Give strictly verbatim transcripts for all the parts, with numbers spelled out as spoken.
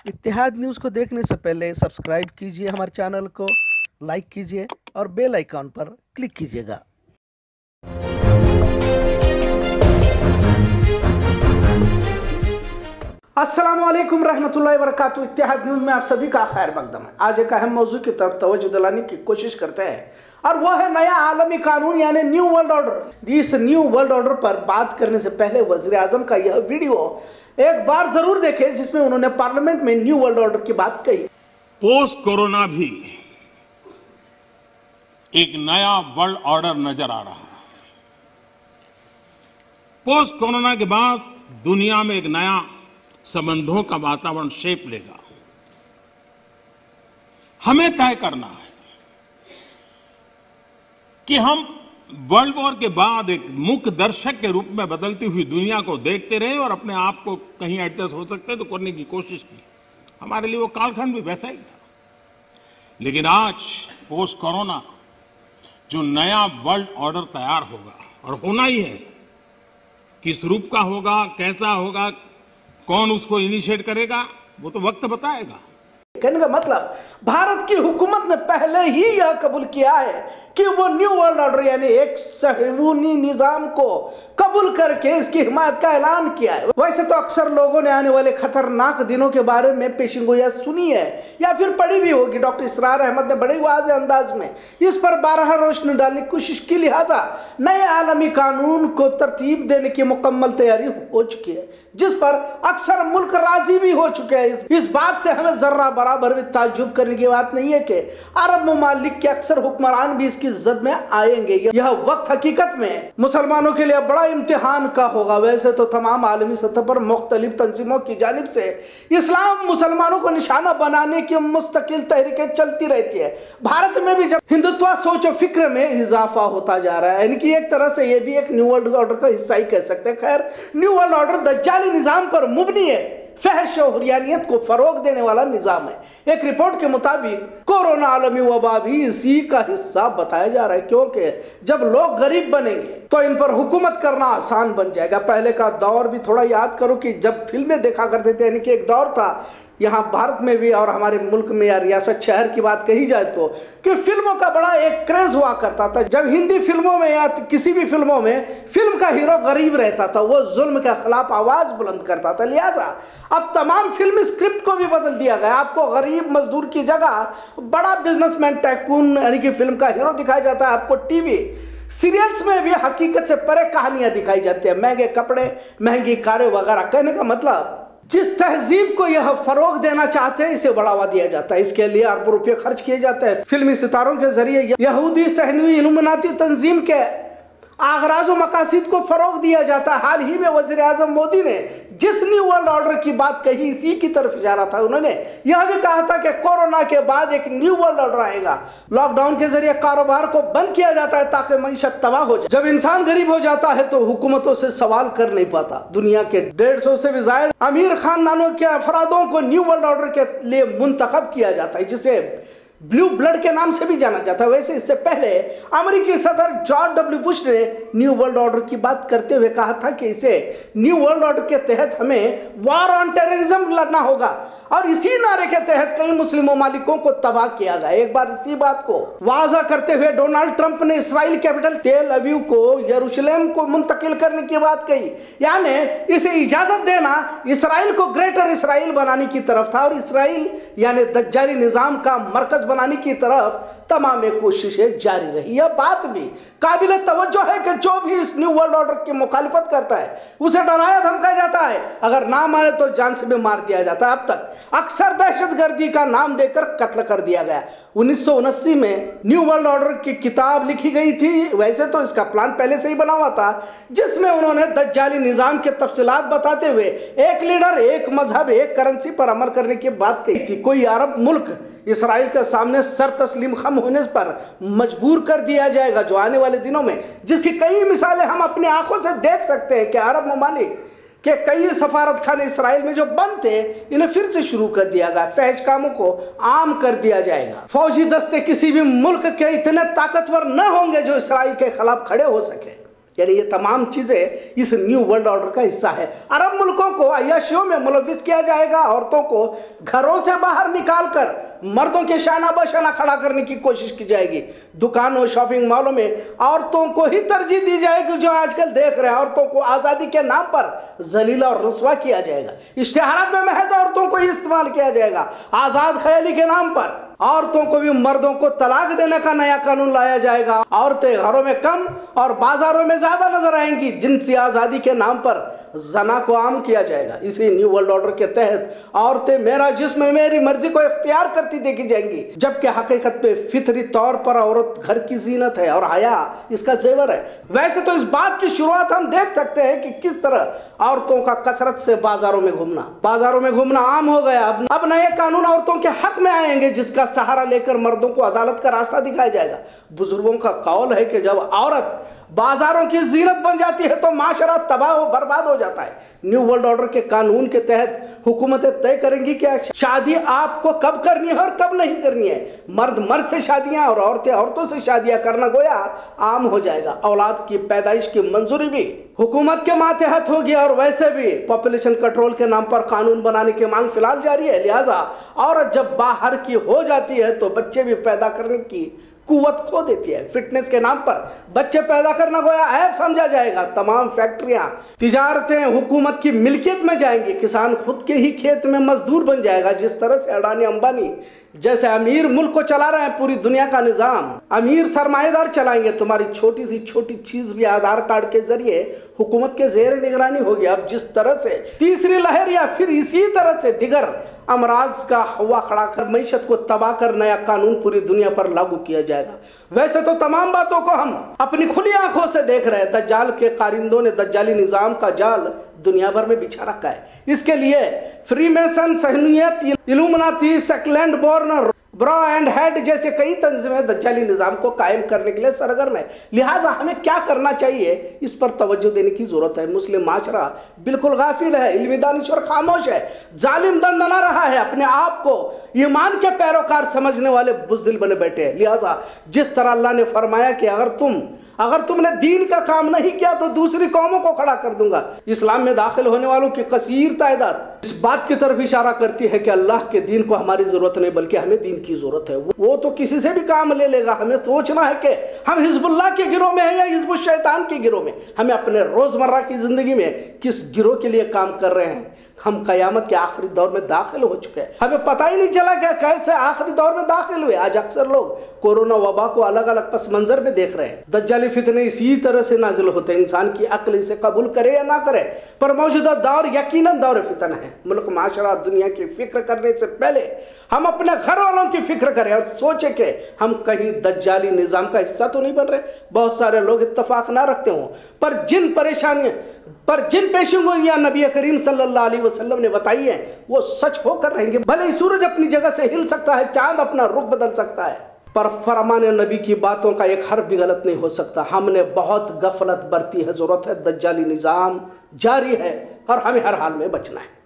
इत्तेहाद news को देखने से पहले सब्सक्राइब कीजिए हमारे चैनल को, लाइक कीजिए और बेल आइकॉन पर क्लिक कीजिएगा। अस्सलाम वालेकुम रहमतुल्लाहि व बरकातुहू। इत्तेहाद न्यूज़ में आप सभी का खैर मकदम है। आज एक अहम मौजू की तरफ तवज्जो दिलाने की कोशिश करते हैं और वह है नया आलमी कानून यानी न्यू वर्ल्ड ऑर्डर। इस न्यू वर्ल्ड ऑर्डर पर बात करने से पहले वज़ीर आज़म का यह वीडियो एक बार जरूर देखें जिसमें उन्होंने पार्लियामेंट में न्यू वर्ल्ड ऑर्डर की बात कही। पोस्ट कोरोना भी एक नया वर्ल्ड ऑर्डर नजर आ रहा है। पोस्ट कोरोना के बाद दुनिया में एक नया संबंधों का वातावरण शेप लेगा। हमें तय करना है कि हम वर्ल्ड वॉर के बाद एक मुख्य दर्शक के रूप में बदलती हुई दुनिया को देखते रहे और अपने आप को कहीं एडजस्ट हो सकते तो करने की कोशिश की। हमारे लिए वो कालखंड भी वैसा ही था। लेकिन आज पोस्ट कोरोना जो नया वर्ल्ड ऑर्डर तैयार होगा और होना ही है, किस रूप का होगा, कैसा होगा, कौन उसको इनिशिएट करेगा, वो तो वक्त बताएगा। कहने का मतलब भारत की हुकूमत ने पहले ही यह कबूल किया है कि वो न्यू वर्ल्ड ऑर्डर यानी एक सहलूनी निजाम को कबूल करके इसकी हिमायत का ऐलान किया है। वैसे तो अक्सर लोगों ने आने वाले खतरनाक दिनों के बारे में पेशिगोइयां सुनी है या फिर पढ़ी भी होगी। डॉक्टर इसरार अहमद ने बड़े वाज़ेह अंदाज में इस पर बारह रोशनी डालने की कोशिश की, लिहाजा नए आलमी कानून को तरतीब देने की मुकम्मल तैयारी हो चुकी है, जिस पर अक्सर मुल्क राजी भी हो चुके हैं। इस, इस बात से हमें जर्रा बराबर भी ताज्जुब करने की बात नहीं है कि अरब ममालिक के अक्सर हुक्मरान भी इसकी जद में आएंगे। यह वक्त हकीकत में मुसलमानों के लिए बड़ा इम्तिहान का होगा। वैसे तो तमाम आलमी सतह पर मुख्तलिफ तंजीमों की जानिब से इस्लाम मुसलमानों को निशाना बनाने की मुस्तकिल तहरीकें चलती रहती है। भारत में भी जब हिंदुत्व सोच और फिक्र में इजाफा होता जा रहा है, इनकी एक तरह से यह भी एक न्यू वर्ल्ड ऑर्डर का हिस्सा ही कह सकते हैं। खैर, न्यू वर्ल्ड ऑर्डर दज्जाली निजाम पर मुबनी है, फहश और हुरियानियत को फरोग देने वाला निजाम है। एक रिपोर्ट के मुताबिक कोरोना आलमी वबा भी इसी का हिस्सा बताया जा रहा है, क्योंकि जब लोग गरीब बनेंगे तो इन पर हुकूमत करना आसान बन जाएगा। पहले का दौर भी थोड़ा याद करो कि जब फिल्में देखा करते थे, यानी कि एक दौर था यहाँ भारत में भी और हमारे मुल्क में या रियासत शहर की बात कही जाए तो कि फिल्मों का बड़ा एक क्रेज हुआ करता था। जब हिंदी फिल्मों में या किसी भी फिल्मों में फिल्म का हीरो गरीब रहता था, वो जुल्म के खिलाफ आवाज बुलंद करता था। लिहाजा अब तमाम फिल्म स्क्रिप्ट को भी बदल दिया गया। आपको गरीब मजदूर की जगह बड़ा बिजनेसमैन टाइकून यानी कि फिल्म का हीरो दिखाया जाता है। आपको टीवी सीरियल्स में भी हकीकत से परे कहानियां दिखाई जाती है, महंगे कपड़े, महंगी कारें वगैरह। कहने का मतलब जिस तहजीब को यह फरोग देना चाहते हैं इसे बढ़ावा दिया जाता है। इसके लिए अरबों रुपये खर्च किए जाते हैं। फिल्मी सितारों के जरिए यहूदी सहनवी इल्यूमिनाती तंजीम के आगराज और मकासद को फरोग दिया जाता है। हाल ही में वज़ीर आज़म मोदी ने जिस न्यू वर्ल्ड ऑर्डर की बात कही, इसी की तरफ इशारा था। उन्होंने यह भी कहा था कि कोरोना के बाद एक न्यू वर्ल्ड ऑर्डर आएगा। लॉकडाउन के जरिए कारोबार को बंद किया जाता है ताकि मईशत तबाह हो जाए। जब इंसान गरीब हो जाता है तो हुकूमतों से सवाल कर नहीं पाता। दुनिया के डेढ़ सौ से भी ज्यादा अमीर खानदानों के अफरादों को न्यू वर्ल्ड ऑर्डर के लिए मुंतखब किया जाता है, जिसे ब्लू ब्लड के नाम से भी जाना जाता है। वैसे इससे पहले अमेरिकी सदर जॉर्ज डब्ल्यू बुश ने न्यू वर्ल्ड ऑर्डर की बात करते हुए कहा था कि इसे न्यू वर्ल्ड ऑर्डर के तहत हमें वॉर ऑन टेररिज्म लड़ना होगा और इसी नारे के तहत कई मुस्लिम ममालिकों को तबाह किया गया। एक बार इसी बात को वाज़ा करते हुए डोनाल्ड ट्रंप ने इसराइल कैपिटल तेल अवीव को यरूशलेम को मुंतकिल करने की बात कही, यानी इसे इजाजत देना इसराइल को ग्रेटर इसराइल बनाने की तरफ था और इसराइल यानी दज्जाली निजाम का मरकज बनाने की तरफ तमाम कोशिशें जारी रही। यह बात भी काबिल तवज्जो है कि जो भी इस न्यू वर्ल्ड ऑर्डर की मुखालिफत करता है उसे डराया धमकाया जाता है, अगर ना माने तो जान से भी मार दिया जाता है। अब तक अक्सर दहशतगर्दी का नाम देकर कत्ल कर दिया गया। उन्नीस सौ उनासी में न्यू वर्ल्ड ऑर्डर की किताब लिखी गई थी। वैसे तो इसका प्लान पहले से ही बना हुआ था, जिसमें उन्होंने दज्जाली निजाम के तफसीलात बताते हुए एक लीडर, एक मजहब, एक करेंसी पर अमल करने की बात कही थी। कोई अरब मुल्क इसराइल के सामने सर तस्लीम खम होने पर मजबूर कर दिया जाएगा, जो आने वाले दिनों में जिसकी कई मिसालें हम अपनी आंखों से देख सकते हैं कि अरब ममालिक के कई सफारत खाने इसराइल में जो बंद थे इन्हें फिर से शुरू कर दिया गया। फहश कामों को आम कर दिया जाएगा। फौजी दस्ते किसी भी मुल्क के इतने ताकतवर न होंगे जो इसराइल के खिलाफ खड़े हो सके। यानी ये तमाम चीजें इस न्यू वर्ल्ड ऑर्डर का हिस्सा है। अरब मुल्कों को अय्याशियों में मुलविस किया जाएगा, औरतों को घरों से बाहर निकालकर मर्दों के शाना बशाना खड़ा करने की कोशिश की जाएगी। दुकानों, शॉपिंग मॉलों में औरतों को ही तरजीह दी जाएगी, जो आजकल देख रहे हैं। औरतों को आजादी के नाम पर जलीला और रुस्वा किया जाएगा। इश्तिहारात में महज औरतों को ही इस्तेमाल किया जाएगा। आजाद ख्याली के नाम पर औरतों को भी मर्दों को तलाक देने का नया कानून लाया जाएगा। औरतें घरों में कम और बाजारों में ज्यादा नजर आएंगी। जिनसी आजादी के नाम पर जना को आम किया जाएगा। इसी न्यू वर्ल्ड ऑर्डर के तहत औरतें मेरा जिस्म मेरी मर्जी को इख्तियार करती देखी जाएंगी, जबकि हकीकत पे फितरी तौर पर औरत घर की जीनत है और हया इसका जेवर है। वैसे तो इस बात की शुरुआत हम देख सकते हैं कि किस तरह औरतों का कसरत से बाजारों में घूमना बाजारों में घूमना आम हो गया। अब अब नए कानून औरतों के हक में आएंगे, जिसका सहारा लेकर मर्दों को अदालत का रास्ता दिखाया जाएगा। बुजुर्गों का कौल है कि जब औरत बाजारों की जीनत बन जाती है तो माशरा तबाह हो बर्बाद हो जाता है। न्यू वर्ल्ड ऑर्डर के कानून के तहत हुकूमतें तय करेंगी कि शादी आपको कब करनी है और कब नहीं करनी है। मर्द मर्द से शादियां और औरतें औरतों से शादियां करना गोया आम हो जाएगा। औलाद की पैदाइश की मंजूरी भी हुकूमत के मातहत होगी। और वैसे भी पॉपुलेशन कंट्रोल के नाम पर कानून बनाने की मांग फिलहाल जारी है। लिहाजा औरत जब बाहर की हो जाती है तो बच्चे भी पैदा करने की कुवत खो देती है। फिटनेस के नाम पर बच्चे पैदा करना गोया ऐप समझा जाएगा। तमाम फैक्ट्रियां, तिजारतें हुकूमत की मिल्कियत में जाएंगी। किसान खुद के ही खेत में मजदूर बन जाएगा। जिस तरह से अडानी अंबानी जैसे अमीर मुल्क को चला रहे हैं, पूरी दुनिया का निजाम अमीर सरमाएदार चलाएंगे। तुम्हारी छोटी सी छोटी चीज भी आधार कार्ड के जरिए हुकूमत के जेर निगरानी होगी। अब जिस तरह से तीसरी लहर या फिर इसी तरह से दिगर अमराज का हवा खड़ा कर मईशत को तबाह कर नया कानून पूरी दुनिया पर लागू किया जाएगा। वैसे तो तमाम बातों को हम अपनी खुली आंखों से देख रहे हैं। दज्जाल के कारिंदों ने दज्जाली निजाम का जाल दुनिया भर में बिछा रखा है। इसके लिए फ्रीमेसन, सहनियत, इल्यूमिनाती, सेकलैंड बोर्न, ब्रा एंड हेड जैसे कई तंजीमें दज्जाली निजाम को कायम करने के लिए सरगर्म है। लिहाजा हमें क्या करना चाहिए, इस पर तवज्जो देने की जरूरत है। मुस्लिम माशरा बिल्कुल गाफिल है, इल्मी दानिश और खामोश है। जालिम दंदना रहा है, अपने आप को ईमान के पैरोकार समझने वाले बुज़दिल बने बैठे हैं। लिहाजा जिस तरह अल्लाह ने फरमाया कि अगर तुम अगर तुमने दीन का काम नहीं किया तो दूसरी कौमों को खड़ा कर दूंगा। इस्लाम में दाखिल होने वालों की कसीर तादाद इस बात की तरफ इशारा करती है कि अल्लाह के दीन को हमारी जरूरत नहीं, बल्कि हमें दीन की जरूरत है। वो तो किसी से भी काम ले लेगा। हमें सोचना है कि हम हिजबुल्लाह के गिरोह में हैं या हिजबुल शैतान के गिरोह में। हमें अपने रोजमर्रा की जिंदगी में किस गिरोह के लिए काम कर रहे हैं। हम कयामत के आखिरी दौर में दाखिल हो चुके हैं, हमें पता ही नहीं चला कि कैसे आखिरी दौर में दाखिल हुए। आज अक्सर लोग कोरोना वबा को अलग अलग पस मंजर में देख रहे हैं। दज्जाली फितने इसी तरह से नाजिल होते हैं, इंसान की अक्ल इसे कबूल करे या ना करे। पर मौजूदा दौर यकीनन दौर फितन है। मुल्क माशरा दुनिया की फिक्र करने से पहले हम अपने घर वालों की फिक्र करें और सोचे कि हम कहीं दज्जाली निजाम का हिस्सा तो नहीं बन रहे। बहुत सारे लोग इत्तफाक ना रखते हों, पर जिन परेशानियों पर जिन पेशेंगोइयां नबी करीम सल्लल्लाहु अलैहि वसल्लम ने बताई है वो सच होकर रहेंगे। भले ही सूरज अपनी जगह से हिल सकता है, चांद अपना रुख बदल सकता है, पर फरमान नबी की बातों का एक हर्फ भी गलत नहीं हो सकता। हमने बहुत गफलत बरती है, जरूरत है दज्जाली निजाम जारी है और हमें हर हाल में बचना है।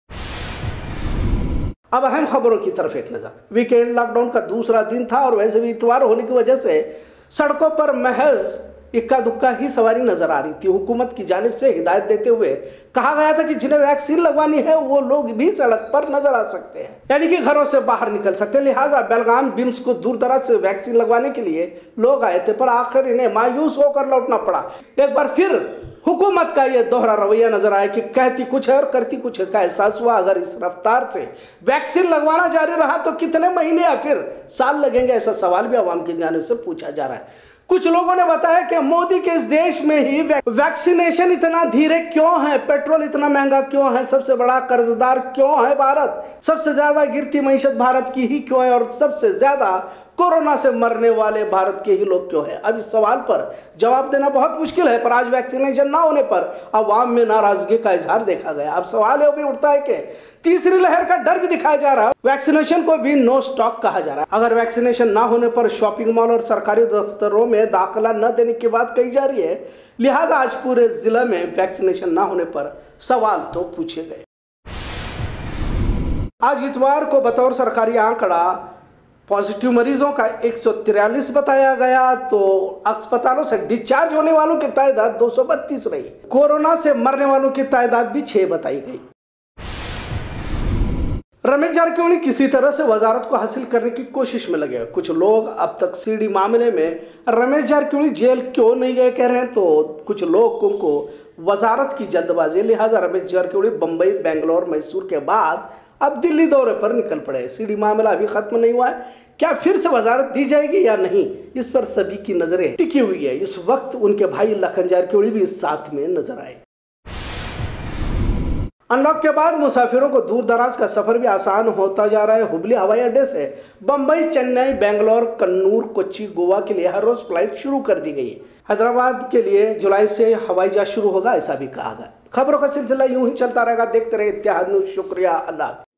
अब अहम खबरों की तरफ एक नजर। वीकेंड लॉकडाउन का दूसरा दिन था और वैसे भी इतवार होने की वजह से सड़कों पर महज इक्का दुक्का ही सवारी नजर आ रही थी। हुकूमत की जानिब से हिदायत देते हुए कहा गया था कि जिन्हें वैक्सीन लगवानी है वो लोग भी सड़क पर नजर आ सकते हैं, यानी कि घरों से बाहर निकल सकते हैं। लिहाजा बेलगाम बिम्स को दूर दराज से वैक्सीन लगवाने के लिए लोग आए थे, पर आखिर इन्हें मायूस होकर लौटना पड़ा। एक बार फिर हुकूमत का यह दोहरा रवैया नजर आया कि कहती कुछ है और करती कुछ है का एहसास हुआ। अगर इस रफ्तार से वैक्सीन लगवाना जारी रहा तो कितने महीने या फिर साल लगेंगे, ऐसा सवाल भी आवाम की जानिब से पूछा जा रहा है। कुछ लोगों ने बताया कि मोदी के इस देश में ही वैक्सीनेशन इतना धीरे क्यों है, पेट्रोल इतना महंगा क्यों है, सबसे बड़ा कर्जदार क्यों है भारत, सबसे ज्यादा गिरती मईशत भारत की ही क्यों है और सबसे ज्यादा कोरोना से मरने वाले भारत के ही लोग क्यों हैं। अब इस सवाल पर जवाब देना बहुत मुश्किल है, पर आज वैक्सीनेशन ना होने पर अवाम में नाराजगी का इजहार देखा गया। अब सवाल यह भी उठता है कि तीसरी लहर का डर भी दिखाया जा रहा है। वैक्सीनेशन को भी नो स्टॉक कहा जा रहा है। अगर वैक्सीनेशन ना होने पर शॉपिंग मॉल और सरकारी दफ्तरों में दाखिला न देने की बात कही जा रही है। लिहाजा आज पूरे जिले में वैक्सीनेशन ना होने पर सवाल तो पूछे गए। आज इतवार को बतौर सरकारी आंकड़ा पॉजिटिव मरीजों का एक सौ तिरालीस बताया गया, तो अस्पतालों से डिस्चार्ज होने वालों की तादाद दो सौ बत्तीस रही। कोरोना से मरने वालों की तादाद भी छह बताई गई। रमेश जारकिहोली किसी तरह से वजारत को हासिल करने की कोशिश में लगे। कुछ लोग अब तक सीडी मामले में रमेश जारकिहोली जेल क्यों नहीं गए कह रहे हैं, तो कुछ लोगों को वजारत की जल्दबाजी, लिहाजा रमेश जारकिहोली बंबई, बेंगलोर, मैसूर के बाद अब दिल्ली दौरे पर निकल पड़े। सीडी मामला अभी खत्म नहीं हुआ है, क्या फिर से वजारत दी जाएगी या नहीं, इस पर सभी की नजरें टिकी हुई है। इस वक्त उनके भाई लखन जारकिहोली भी साथ में नजर आए। अनलॉक के बाद मुसाफिरों को दूर दराज का सफर भी आसान होता जा रहा है। हुबली हवाई अड्डे से बंबई, चेन्नई, बेंगलोर, कन्नूर, कोच्चि, गोवा के लिए हर रोज फ्लाइट शुरू कर दी गई है। हैदराबाद के लिए जुलाई से हवाई जहाज शुरू होगा, ऐसा भी कहा गया। खबरों का सिलसिला यूं ही चलता रहेगा। देखते रहे इत्तेहाद न्यूज़। शुक्रिया। अल्लाह।